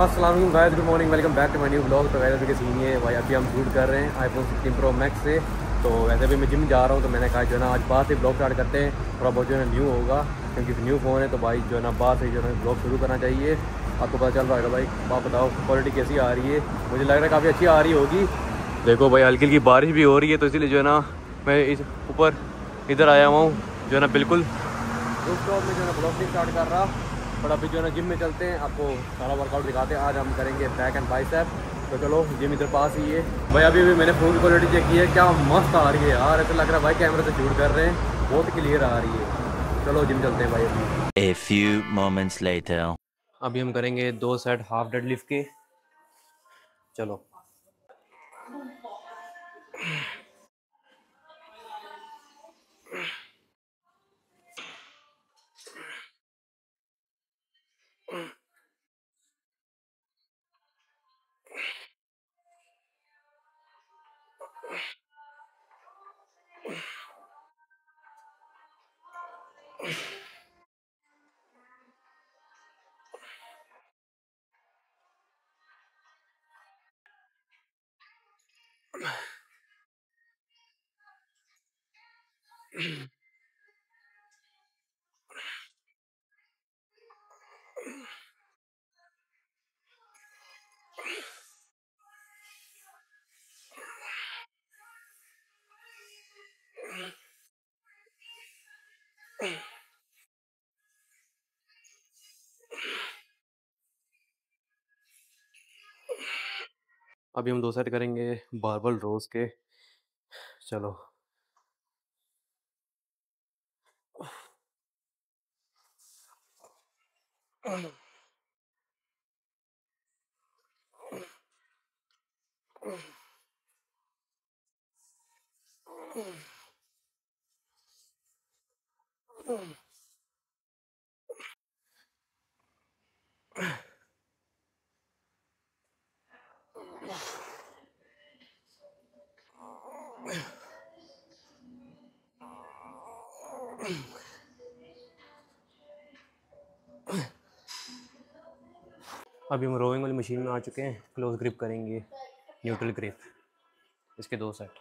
अस्सलाम वालेकुम guys, good morning, welcome back to my new blog. तो वैसे के सीन ये भाई, अभी हम शूट कर रहे हैं आईफोन 16 प्रो मैक्स से। तो वैसे भी मैं जिम जा रहा हूँ, तो मैंने कहा जो है ना आज बाहर से ब्लॉग स्टार्ट करते हैं। थोड़ा बहुत जो है न्यू होगा, क्योंकि न्यू फ़ोन है तो भाई जो है ना बाहर से जो है ब्लॉग शुरू करना चाहिए। आपको पता चल रहा होगा भाई। आप बताओ क्वालिटी कैसी आ रही है? मुझे लग रहा है काफ़ी अच्छी आ रही होगी। देखो भाई, हल्की हल्की बारिश भी हो रही है, तो इसीलिए जो है ना मैं इस ऊपर इधर आया हुआ हूँ, जो है ना बिल्कुल रूफ टॉप में जो है ना ब्लॉग नहीं स्टार्ट कर रहा। और अभी जो है ना जिम में चलते हैं, आपको सारा वर्कआउट दिखाते हैं। आज हम करेंगे बैक एंड बाइसेप। तो चलो, जिम इधर पास ही है भाई। अभी भी मैंने फ़ोन की क्वालिटी चेक की है, क्या मस्त आ रही है यार। ऐसा लग रहा है भाई कैमरे से शूट कर रहे हैं, बहुत क्लियर आ रही है। चलो जिम चलते हैं भाई। अभी A few moments later. अभी हम करेंगे 2 सेट हाफ डेड लिफ्ट के। चलो। अभी हम 2 सेट करेंगे बारबल रोज के। चलो। अभी हम रोइंग वाली मशीन में आ चुके हैं। क्लोज ग्रिप करेंगे, न्यूट्रल ग्रिप, इसके 2 सेट।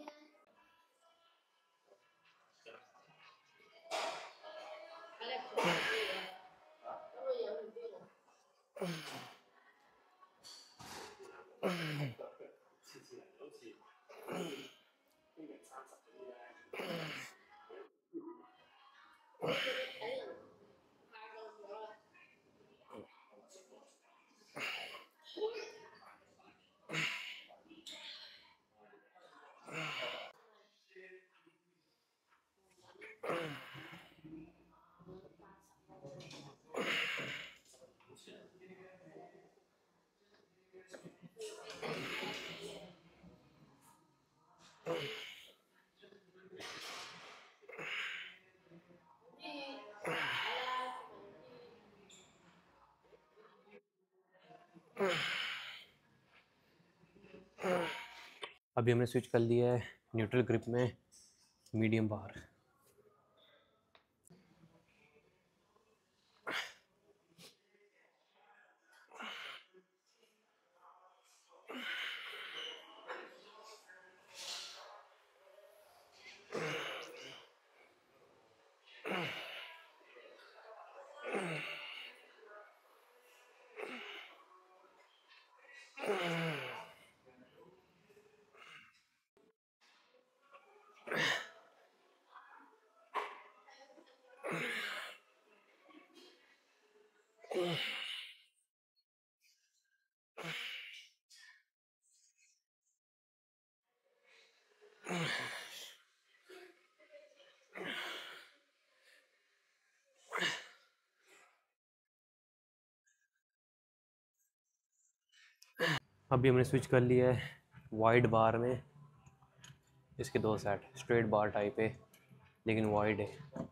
अभी हमने स्विच कर लिया है न्यूट्रल ग्रिप में मीडियम बार। अभी हमने स्विच कर लिया है वाइड बार में, इसके 2 सेट। स्ट्रेट बार टाइप है लेकिन वाइड है।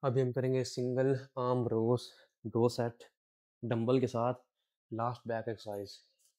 अभी हम करेंगे single arm rows 2 set dumbbell के साथ, लास्ट बैक एक्सरसाइज।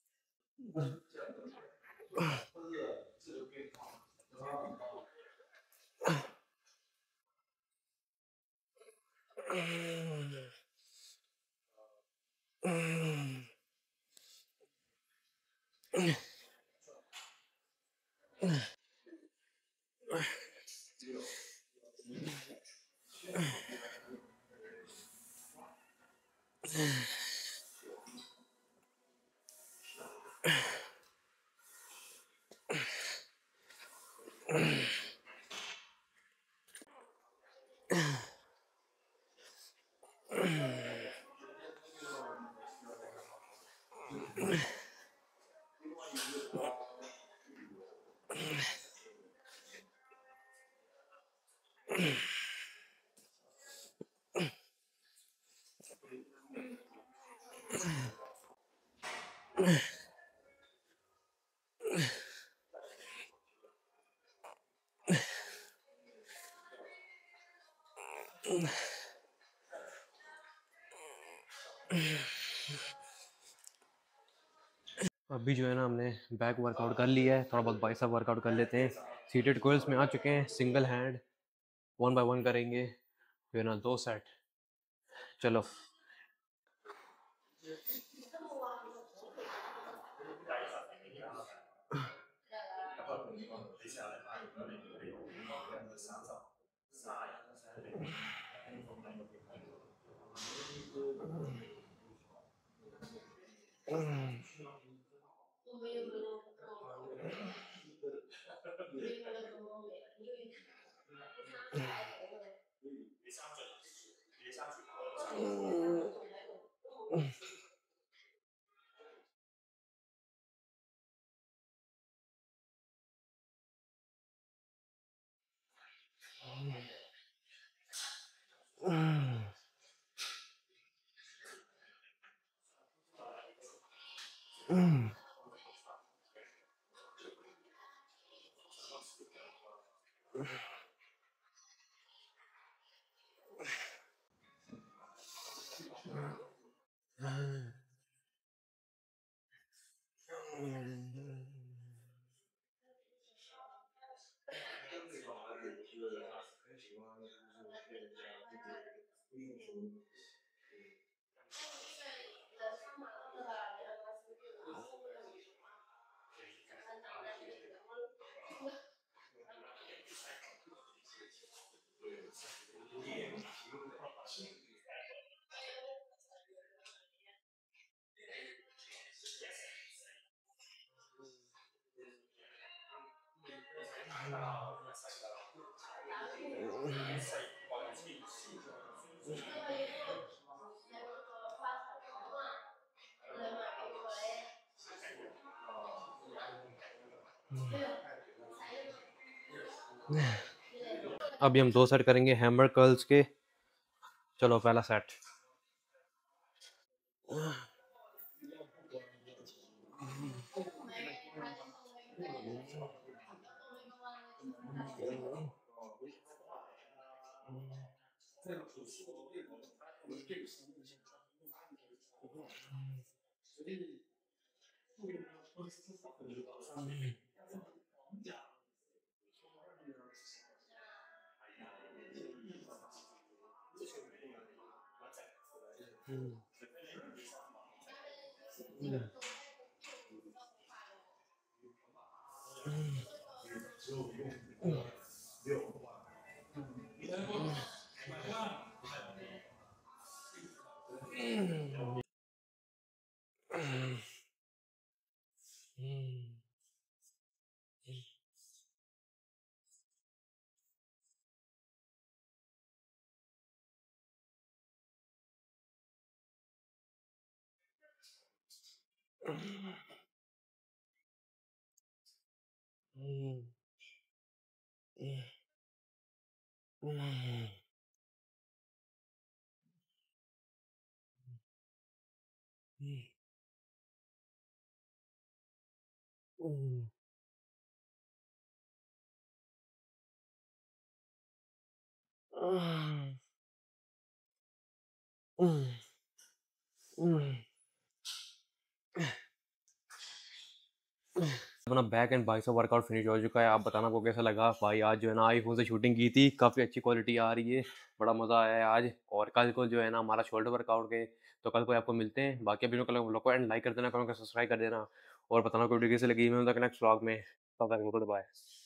अभी जो है ना हमने बैक वर्कआउट कर लिया है, थोड़ा बहुत बाइसेप वर्कआउट कर लेते हैं। सीटेड कोइल्स में आ चुके हैं, सिंगल हैंड 1 बाय 1 करेंगे, फिर ना 2 सेट। चलो। अभी हम 2 सेट करेंगे हैमर कर्ल्स के। चलो पहला सेट। अपना back and bicep workout finish हो चुका है। आप बताना आपको कैसा लगा भाई। आज जो है ना आईफोन से शूटिंग की थी, काफ़ी अच्छी क्वालिटी आ रही है, बड़ा मज़ा आया है आज। और कल को जो है ना हमारा शोल्डर वर्कआउट के, तो कल को आपको मिलते हैं। बाकी अभी कल ब्लॉग को एंड लाइक कर देना, कमेंट सब्सक्राइब कर देना और बताना कोई वीडियो कैसे लगी। मैं नेक्स्ट व्लॉग में, तब तक गुड बाय।